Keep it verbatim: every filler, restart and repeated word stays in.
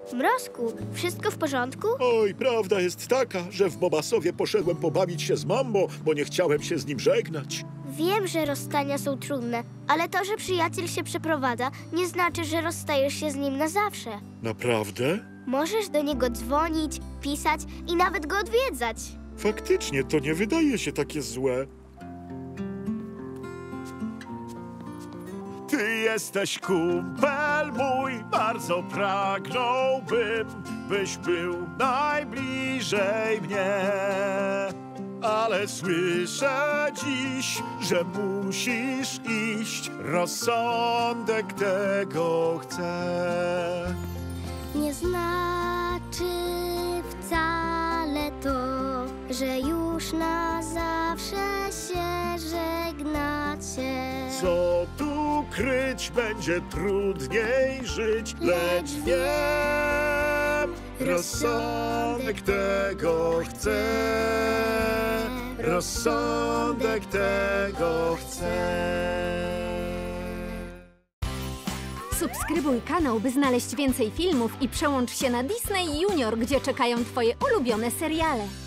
Mrozku, wszystko w porządku? Oj, prawda jest taka, że w Bobasowie poszedłem pobawić się z Mambo, bo nie chciałem się z nim żegnać. Wiem, że rozstania są trudne, ale to, że przyjaciel się przeprowadza, nie znaczy, że rozstajesz się z nim na zawsze. Naprawdę? Możesz do niego dzwonić, pisać i nawet go odwiedzać. Faktycznie, to nie wydaje się takie złe. Ty jesteś kumpel mój, bardzo pragnąłbym, byś był najbliżej mnie. Ale słyszę dziś, że musisz iść, rozsądek tego chce. Nie znaczy wcale to, że już na zawsze się żegnacie. Co tu kryć, będzie trudniej żyć, lecz wiem, rozsądek tego chce. Rozsądek tego chce. Subskrybuj kanał, by znaleźć więcej filmów i przełącz się na Disney Junior, gdzie czekają twoje ulubione seriale.